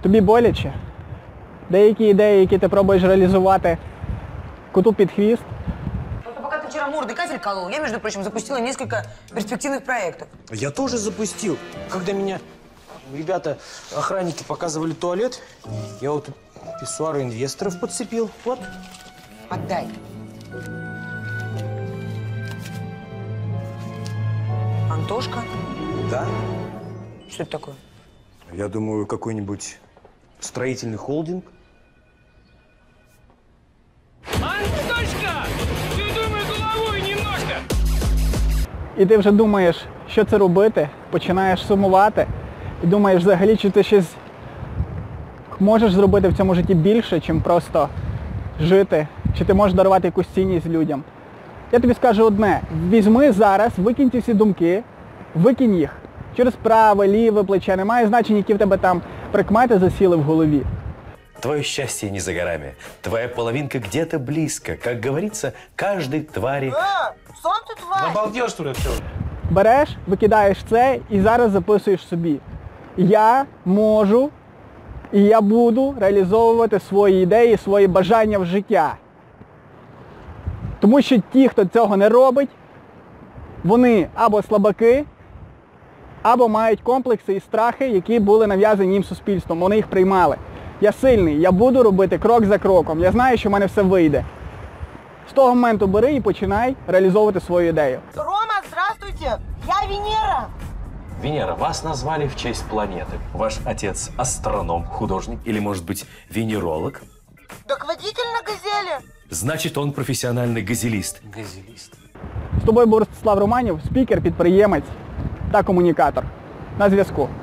Тобі боляче? Деякі ідеї, які ти пробуєш реалізувати, коту під хвіст? Пока ты вчера мордой кафель колол, я, между прочим, запустила несколько перспективных проектов. Я тоже запустил. Когда меня ребята, охранники, показывали туалет, я вот писсуары инвесторов подцепил. Вот. Отдай. Антошка? Да? Что это такое? Я думаю, какой-нибудь строительный холдинг. Антошка! Ты думай головой немножко! І ти вже думаєш, що це робити, починаєш сумувати і думаєш взагалі, чи ти щось можеш зробити в цьому житті більше, чим просто жити, чи ти можеш дарувати якусь цінність людям. Я тобі скажу одне, візьми зараз, викинь ці всі думки, викинь їх. Через праве, ліве плече, немає значення, які в тебе там прикмети засіли в голові. Твое счастье не за горами. Твоя половинка где-то близко. Как говорится, каждой твари... Сам ты тварь! Обалдел, что ли, от всего? Береш, викидаєш це і зараз записуєш собі. Я можу і я буду реалізовувати свої ідеї, свої бажання в життя. Тому що ті, хто цього не робить, вони або слабаки, або мають комплекси і страхи, які були нав'язані їм суспільством. Вони їх приймали. Я сильний, я буду робити крок за кроком. Я знаю, що в мене все вийде. З того моменту бери і починай реалізовувати свою ідею. Рома, здравствуйте! Я Венера! Венера, вас назвали в честь планеты. Ваш отец астроном, художник или, может быть, венеролог? Так водитель на газели! Значит, он профессиональный газелист. Газелист. З тобою був Ростислав Романів, спікер, підприємець та комунікатор. На зв'язку.